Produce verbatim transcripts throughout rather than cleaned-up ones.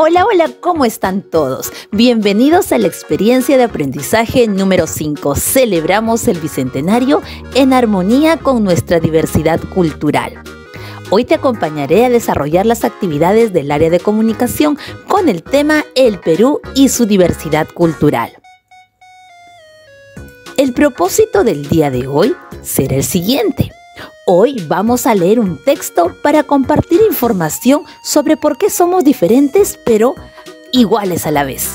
Hola, hola, ¿cómo están todos? Bienvenidos a la experiencia de aprendizaje número cinco. Celebramos el Bicentenario en armonía con nuestra diversidad cultural. Hoy te acompañaré a desarrollar las actividades del área de comunicación con el tema El Perú y su diversidad cultural. El propósito del día de hoy será el siguiente. Hoy vamos a leer un texto para compartir información sobre por qué somos diferentes pero iguales a la vez.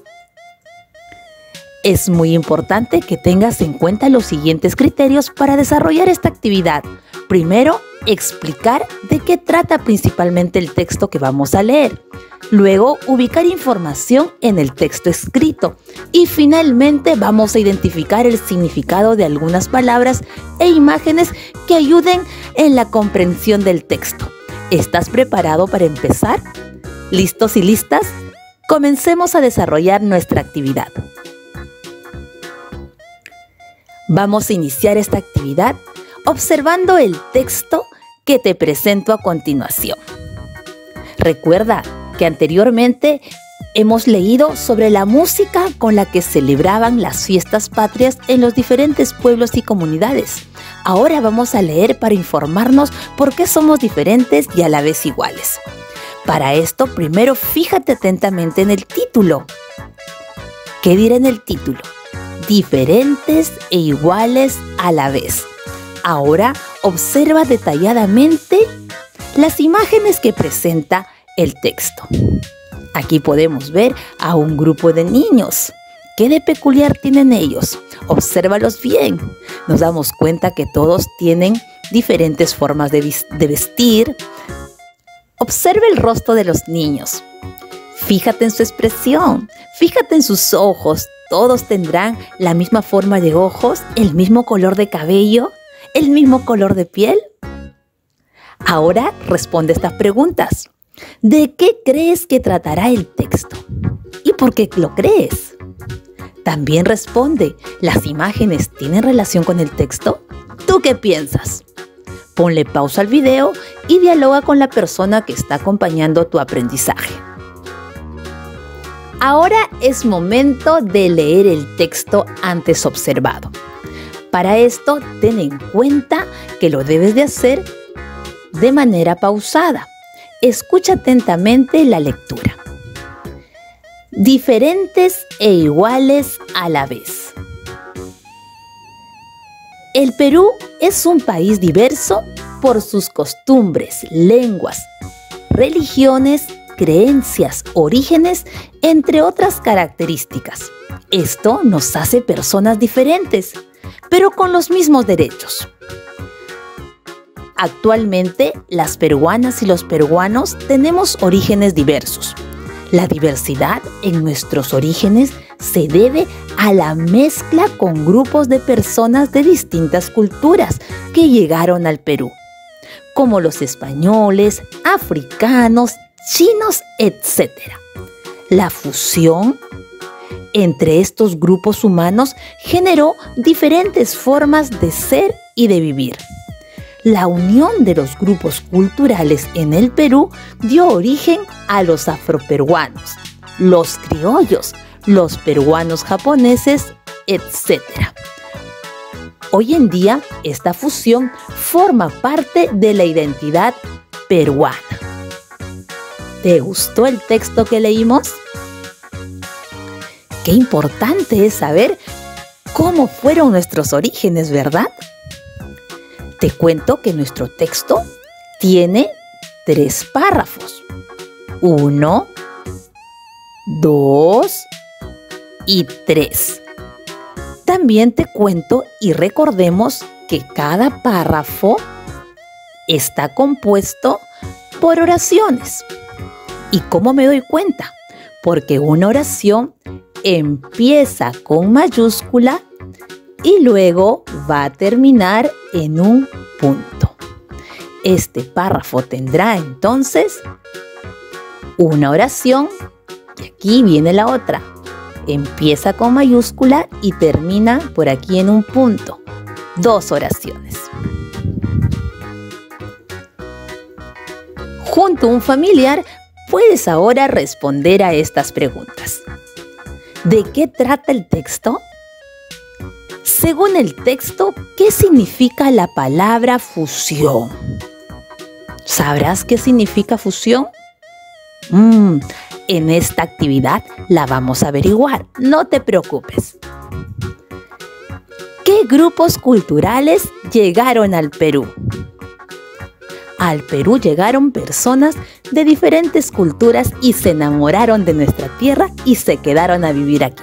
Es muy importante que tengas en cuenta los siguientes criterios para desarrollar esta actividad. Primero, explicar de qué trata principalmente el texto que vamos a leer. Luego, ubicar información en el texto escrito. Y finalmente, vamos a identificar el significado de algunas palabras e imágenes que ayuden en la comprensión del texto. ¿Estás preparado para empezar? ¿Listos y listas? Comencemos a desarrollar nuestra actividad. Vamos a iniciar esta actividad observando el texto que te presento a continuación. Recuerda que anteriormente hemos leído sobre la música con la que celebraban las fiestas patrias en los diferentes pueblos y comunidades. Ahora vamos a leer para informarnos por qué somos diferentes y a la vez iguales. Para esto, primero fíjate atentamente en el título. ¿Qué dirá en el título? Diferentes e iguales a la vez. Ahora observa detalladamente las imágenes que presenta el texto. Aquí podemos ver a un grupo de niños. ¿Qué de peculiar tienen ellos? Obsérvalos bien. Nos damos cuenta que todos tienen diferentes formas de, de vestir. Observa el rostro de los niños. Fíjate en su expresión. Fíjate en sus ojos. ¿Todos tendrán la misma forma de ojos? ¿El mismo color de cabello? ¿El mismo color de piel? Ahora responde estas preguntas. ¿De qué crees que tratará el texto? ¿Y por qué lo crees? También responde, ¿las imágenes tienen relación con el texto? ¿Tú qué piensas? Ponle pausa al video y dialoga con la persona que está acompañando tu aprendizaje. Ahora es momento de leer el texto antes observado. Para esto, ten en cuenta que lo debes de hacer de manera pausada. Escucha atentamente la lectura. Diferentes e iguales a la vez. El Perú es un país diverso por sus costumbres, lenguas, religiones, creencias, orígenes, entre otras características. Esto nos hace personas diferentes, pero con los mismos derechos. Actualmente, las peruanas y los peruanos tenemos orígenes diversos. La diversidad en nuestros orígenes se debe a la mezcla con grupos de personas de distintas culturas que llegaron al Perú, como los españoles, africanos, chinos, etcétera. La fusión entre estos grupos humanos generó diferentes formas de ser y de vivir. La unión de los grupos culturales en el Perú dio origen a los afroperuanos, los criollos, los peruanos japoneses, etcétera. Hoy en día, esta fusión forma parte de la identidad peruana. ¿Te gustó el texto que leímos? Qué importante es saber cómo fueron nuestros orígenes, ¿verdad? Te cuento que nuestro texto tiene tres párrafos. Uno, dos y tres. También te cuento y recordemos que cada párrafo está compuesto por oraciones. ¿Y cómo me doy cuenta? Porque una oración empieza con mayúscula y luego va a terminar en un punto. Este párrafo tendrá entonces una oración y aquí viene la otra. Empieza con mayúscula y termina por aquí en un punto. Dos oraciones. Junto a un familiar puedes ahora responder a estas preguntas. ¿De qué trata el texto? Según el texto, ¿qué significa la palabra fusión? ¿Sabrás qué significa fusión? Mm, en esta actividad la vamos a averiguar, no te preocupes. ¿Qué grupos culturales llegaron al Perú? Al Perú llegaron personas de diferentes culturas y se enamoraron de nuestra tierra y se quedaron a vivir aquí.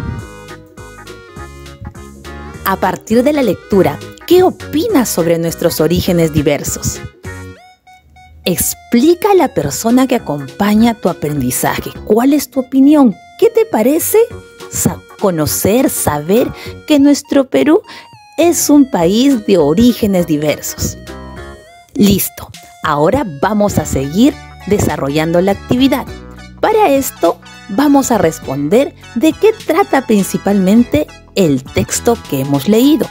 A partir de la lectura, ¿qué opinas sobre nuestros orígenes diversos? Explica a la persona que acompaña tu aprendizaje. ¿Cuál es tu opinión? ¿Qué te parece Sa- conocer, saber que nuestro Perú es un país de orígenes diversos? Listo, ahora vamos a seguir desarrollando la actividad. Para esto vamos a responder de qué trata principalmente el texto que hemos leído.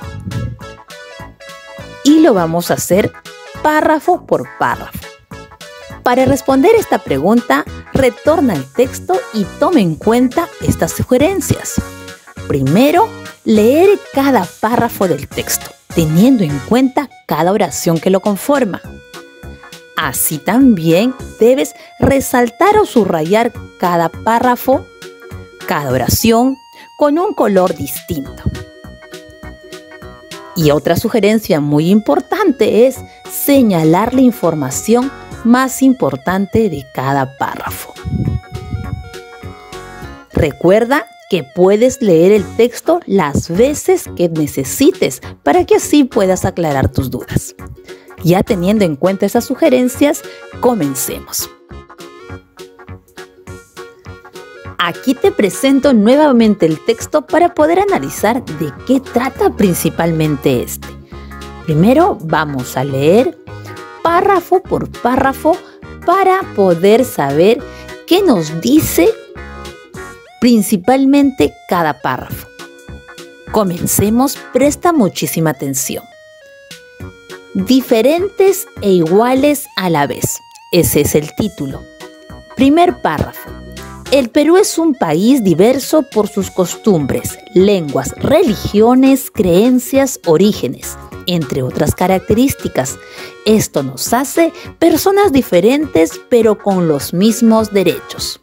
Y lo vamos a hacer párrafo por párrafo. Para responder esta pregunta, retorna al texto y toma en cuenta estas sugerencias. Primero, leer cada párrafo del texto, teniendo en cuenta cada oración que lo conforma. Así también debes resaltar o subrayar cada párrafo, cada oración, con un color distinto. Y otra sugerencia muy importante es señalar la información más importante de cada párrafo. Recuerda que puedes leer el texto las veces que necesites para que así puedas aclarar tus dudas. Ya teniendo en cuenta esas sugerencias, comencemos. Aquí te presento nuevamente el texto para poder analizar de qué trata principalmente este. Primero vamos a leer párrafo por párrafo para poder saber qué nos dice principalmente cada párrafo. Comencemos, presta muchísima atención. Diferentes e iguales a la vez. Ese es el título. Primer párrafo. El Perú es un país diverso por sus costumbres, lenguas, religiones, creencias, orígenes, entre otras características. Esto nos hace personas diferentes, pero con los mismos derechos.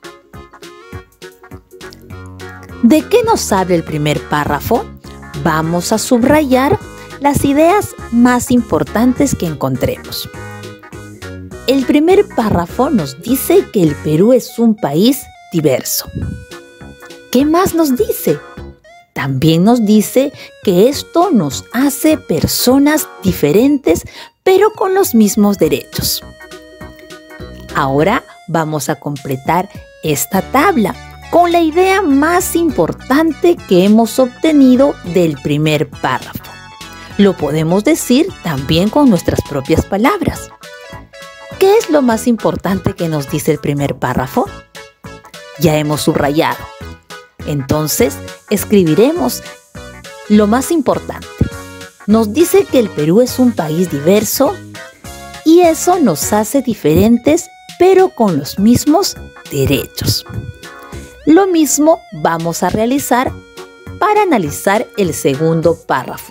¿De qué nos habla el primer párrafo? Vamos a subrayar las ideas más importantes que encontremos. El primer párrafo nos dice que el Perú es un país diverso. ¿Qué más nos dice? También nos dice que esto nos hace personas diferentes, pero con los mismos derechos. Ahora vamos a completar esta tabla con la idea más importante que hemos obtenido del primer párrafo. Lo podemos decir también con nuestras propias palabras. ¿Qué es lo más importante que nos dice el primer párrafo? Ya hemos subrayado. Entonces, escribiremos lo más importante. Nos dice que el Perú es un país diverso y eso nos hace diferentes, pero con los mismos derechos. Lo mismo vamos a realizar para analizar el segundo párrafo.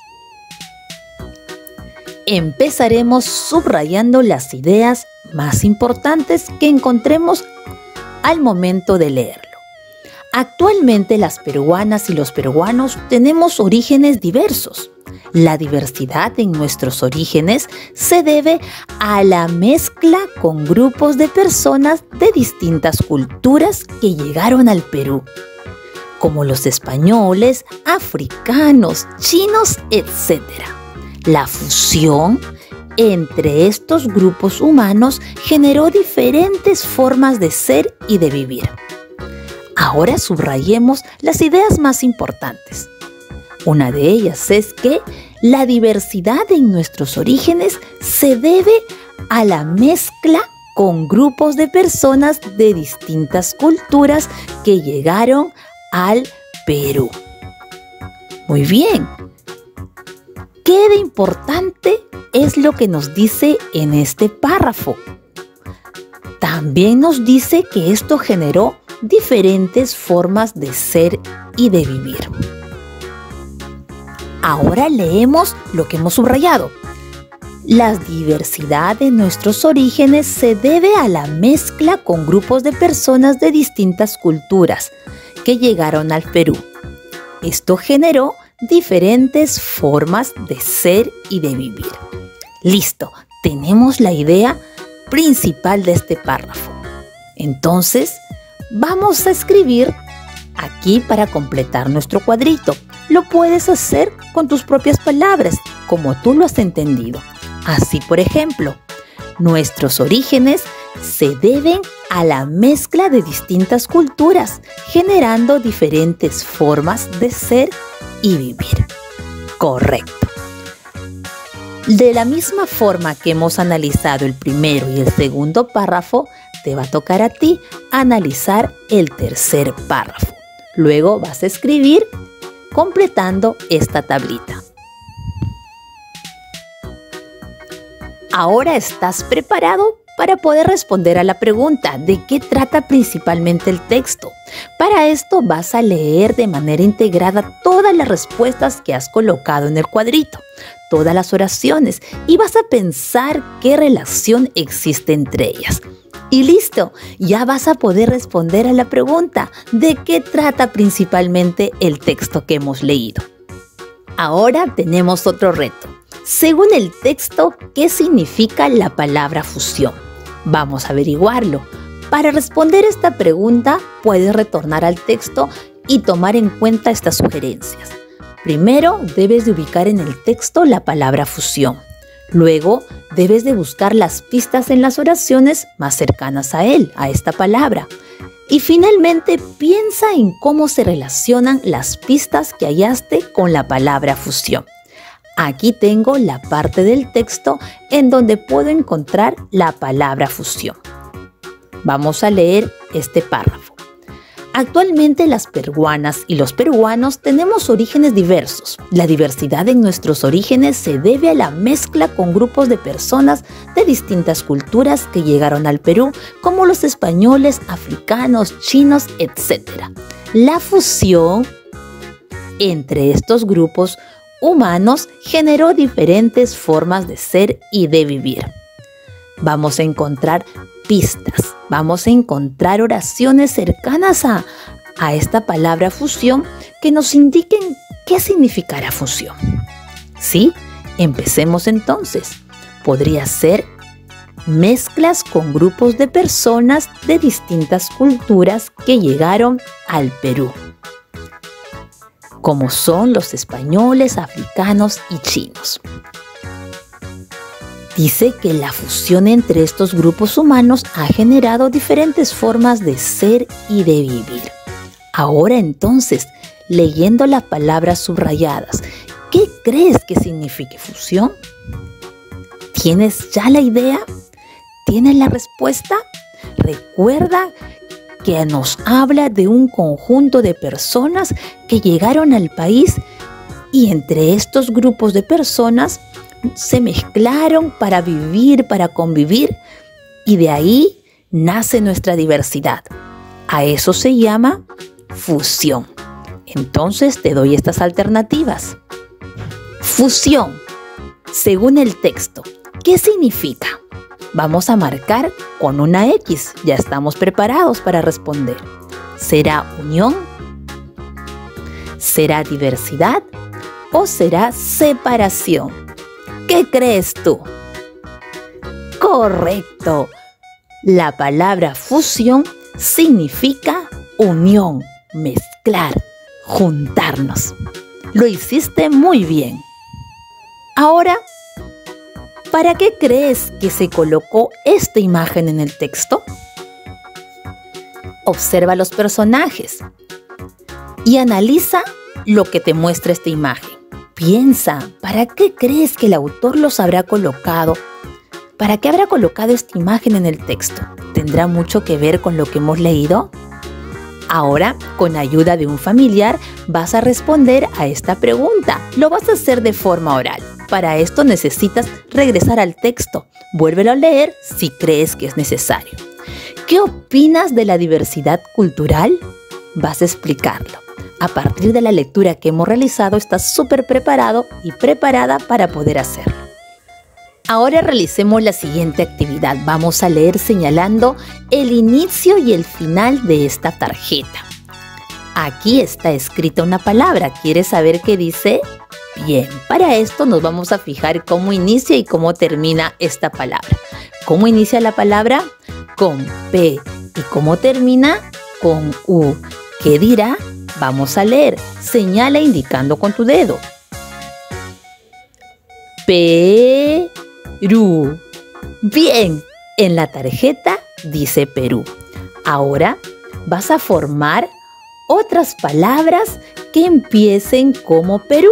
Empezaremos subrayando las ideas más importantes que encontremos al momento de leerlo. Actualmente las peruanas y los peruanos tenemos orígenes diversos. La diversidad en nuestros orígenes se debe a la mezcla con grupos de personas de distintas culturas que llegaron al Perú, como los españoles, africanos, chinos, etcétera. La fusión entre estos grupos humanos generó diferentes formas de ser y de vivir. Ahora subrayemos las ideas más importantes. Una de ellas es que la diversidad en nuestros orígenes se debe a la mezcla con grupos de personas de distintas culturas que llegaron al Perú. Muy bien. ¿Qué de importante es lo que nos dice en este párrafo? También nos dice que esto generó diferentes formas de ser y de vivir. Ahora leemos lo que hemos subrayado. La diversidad de nuestros orígenes se debe a la mezcla con grupos de personas de distintas culturas que llegaron al Perú. Esto generó diferentes formas de ser y de vivir. Listo, tenemos la idea principal de este párrafo. Entonces, vamos a escribir aquí para completar nuestro cuadrito. Lo puedes hacer con tus propias palabras, como tú lo has entendido. Así, por ejemplo, nuestros orígenes se deben a la mezcla de distintas culturas, generando diferentes formas de ser y vivir. Correcto. De la misma forma que hemos analizado el primero y el segundo párrafo, te va a tocar a ti analizar el tercer párrafo. Luego vas a escribir completando esta tablita. Ahora estás preparado para poder responder a la pregunta ¿de qué trata principalmente el texto? Para esto vas a leer de manera integrada todas las respuestas que has colocado en el cuadrito, todas las oraciones, y vas a pensar qué relación existe entre ellas. Y listo, ya vas a poder responder a la pregunta ¿de qué trata principalmente el texto que hemos leído? Ahora tenemos otro reto. Según el texto, ¿qué significa la palabra fusión? Vamos a averiguarlo. Para responder esta pregunta, puedes retornar al texto y tomar en cuenta estas sugerencias. Primero, debes de ubicar en el texto la palabra fusión. Luego, debes de buscar las pistas en las oraciones más cercanas a él, a esta palabra. Y finalmente, piensa en cómo se relacionan las pistas que hallaste con la palabra fusión. Aquí tengo la parte del texto en donde puedo encontrar la palabra fusión. Vamos a leer este párrafo. Actualmente las peruanas y los peruanos tenemos orígenes diversos. La diversidad en nuestros orígenes se debe a la mezcla con grupos de personas de distintas culturas que llegaron al Perú, como los españoles, africanos, chinos, etcétera. La fusión entre estos grupos humanos generó diferentes formas de ser y de vivir. Vamos a encontrar pistas, vamos a encontrar oraciones cercanas a, a esta palabra fusión que nos indiquen qué significará fusión. ¿Sí? Empecemos entonces. Podría ser mezclas con grupos de personas de distintas culturas que llegaron al Perú, como son los españoles, africanos y chinos. Dice que la fusión entre estos grupos humanos ha generado diferentes formas de ser y de vivir. Ahora entonces, leyendo las palabras subrayadas, ¿qué crees que signifique fusión? ¿Tienes ya la idea? ¿Tienes la respuesta? Recuerda que nos habla de un conjunto de personas que llegaron al país y entre estos grupos de personas se mezclaron para vivir, para convivir, y de ahí nace nuestra diversidad. A eso se llama fusión. Entonces te doy estas alternativas. Fusión, según el texto, ¿qué significa? Vamos a marcar con una X. Ya estamos preparados para responder. ¿Será unión? ¿Será diversidad? ¿O será separación? ¿Qué crees tú? Correcto. La palabra fusión significa unión, mezclar, juntarnos. Lo hiciste muy bien. Ahora, ¿para qué crees que se colocó esta imagen en el texto? Observa los personajes y analiza lo que te muestra esta imagen. Piensa, ¿para qué crees que el autor los habrá colocado? ¿Para qué habrá colocado esta imagen en el texto? ¿Tendrá mucho que ver con lo que hemos leído? Ahora, con ayuda de un familiar, vas a responder a esta pregunta. Lo vas a hacer de forma oral. Para esto necesitas regresar al texto. Vuélvelo a leer si crees que es necesario. ¿Qué opinas de la diversidad cultural? Vas a explicarlo. A partir de la lectura que hemos realizado, estás súper preparado y preparada para poder hacerlo. Ahora realicemos la siguiente actividad. Vamos a leer señalando el inicio y el final de esta tarjeta. Aquí está escrita una palabra. ¿Quieres saber qué dice? Bien, para esto nos vamos a fijar cómo inicia y cómo termina esta palabra. ¿Cómo inicia la palabra? Con P. ¿Y cómo termina? Con U. ¿Qué dirá? Vamos a leer. Señala indicando con tu dedo. Perú. Bien, en la tarjeta dice Perú. Ahora vas a formar otras palabras que empiecen como Perú.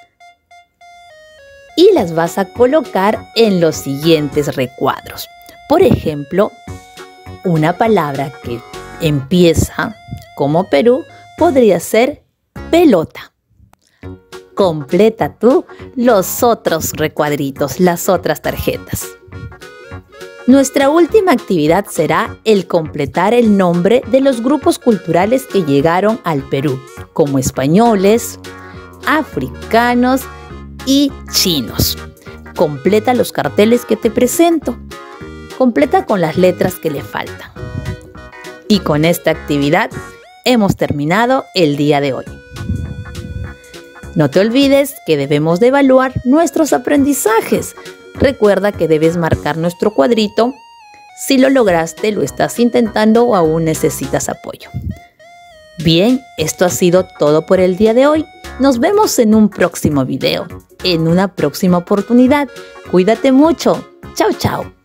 Y las vas a colocar en los siguientes recuadros. Por ejemplo, una palabra que empieza como Perú podría ser pelota. Completa tú los otros recuadritos, las otras tarjetas. Nuestra última actividad será el completar el nombre de los grupos culturales que llegaron al Perú, como españoles, africanos y chinos. Completa los carteles que te presento. Completa con las letras que le faltan. Y con esta actividad hemos terminado el día de hoy. No te olvides que debemos de evaluar nuestros aprendizajes. Recuerda que debes marcar nuestro cuadrito. Si lo lograste, lo estás intentando o aún necesitas apoyo. Bien, esto ha sido todo por el día de hoy. Nos vemos en un próximo video, en una próxima oportunidad. Cuídate mucho. Chao, chao.